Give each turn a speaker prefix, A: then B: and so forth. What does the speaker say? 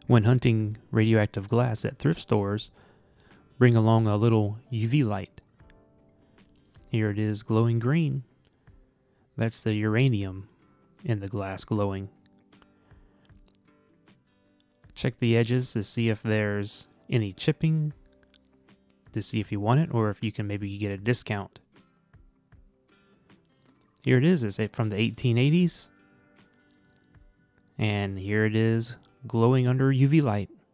A: When hunting radioactive glass at thrift stores, bring along a little UV light. Here it is glowing green. That's the uranium in the glass glowing. Check the edges to see if there's any chipping, to see if you want it or if you can maybe get a discount. Here it is. It's from the 1880s. And here it is glowing under UV light.